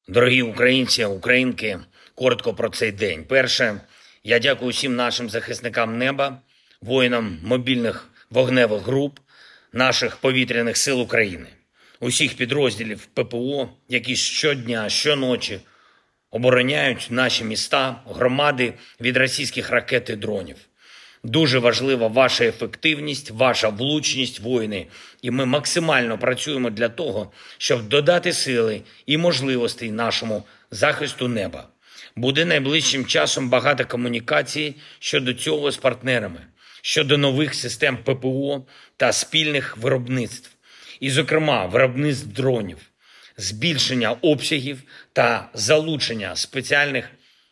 Дорогі українці, українки, коротко про цей день. Перше, я дякую всім нашим захисникам неба, воїнам мобільних вогневих груп, наших повітряних сил України, усіх підрозділів ППО, які щодня, щоночі обороняють наші міста, громади від російських ракет і дронів. Дуже важлива ваша ефективність, ваша влучність, воїни. І ми максимально працюємо для того, щоб додати сили і можливостей нашому захисту неба. Буде найближчим часом багато комунікацій щодо цього з партнерами, щодо нових систем ППО та спільних виробництв. І, зокрема, виробництв дронів, збільшення обсягів та залучення спеціальних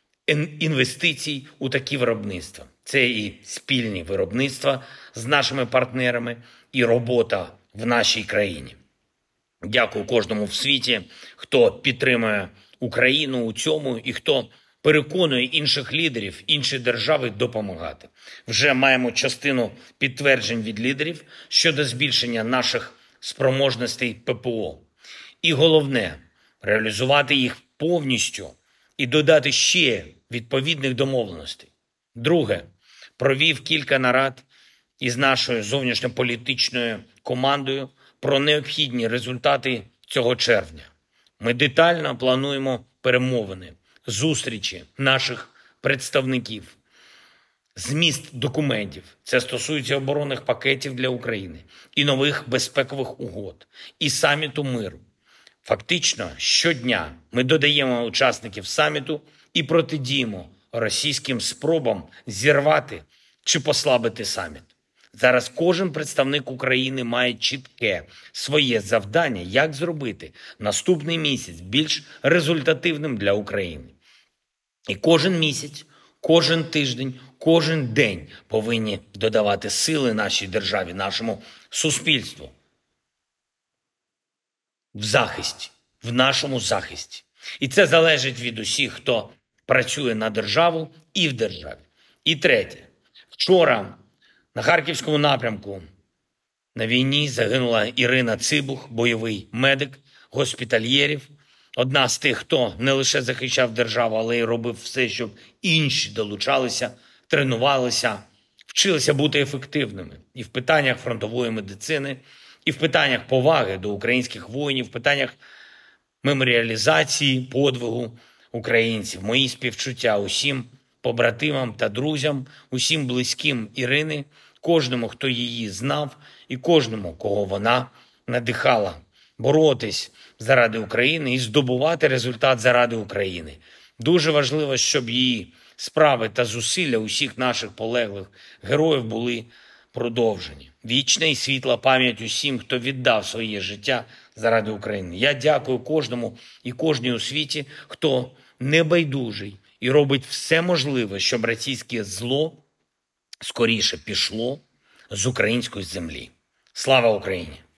інвестицій у такі виробництва. Це і спільні виробництва з нашими партнерами, і робота в нашій країні. Дякую кожному в світі, хто підтримує Україну у цьому і хто переконує інших лідерів, інші держави допомагати. Вже маємо частину підтверджень від лідерів щодо збільшення наших спроможностей ППО. І головне – реалізувати їх повністю і додати ще відповідних домовленостей. Друге, провів кілька нарад із нашою зовнішньополітичною командою про необхідні результати цього червня. Ми детально плануємо перемовини, зустрічі наших представників, зміст документів. Це стосується оборонних пакетів для України і нових безпекових угод, і саміту миру. Фактично, щодня ми додаємо учасників саміту і протидіємо російським спробам зірвати чи послабити саміт. Зараз кожен представник України має чітке своє завдання, як зробити наступний місяць більш результативним для України. І кожен місяць, кожен тиждень, кожен день повинні додавати сили нашій державі, нашому суспільству. В захисті, в нашому захисті. І це залежить від усіх, хто працює на державу і в державі. І третє. Вчора на Харківському напрямку на війні загинула Ірина Цибух, бойовий медик, госпітальєрів. Одна з тих, хто не лише захищав державу, але й робив все, щоб інші долучалися, тренувалися, вчилися бути ефективними і в питаннях фронтової медицини, і в питаннях поваги до українських воїнів, в питаннях меморіалізації, подвигу українців. Мої співчуття усім побратимам та друзям, усім близьким Ірини, кожному, хто її знав, і кожному, кого вона надихала боротись заради України і здобувати результат заради України. Дуже важливо, щоб її справи та зусилля усіх наших полеглих героїв були продовжені. Вічна і світла пам'ять усім, хто віддав своє життя заради України. Я дякую кожному і кожній у світі, хто небайдужий і робить все можливе, щоб російське зло скоріше пішло з української землі. Слава Україні!